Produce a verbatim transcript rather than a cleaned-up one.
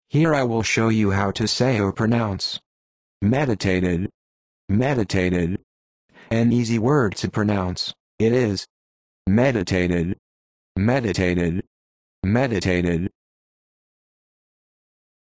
Here I will show you how to say or pronounce meditated, meditated. An easy word to pronounce. It is meditated, meditated, meditated.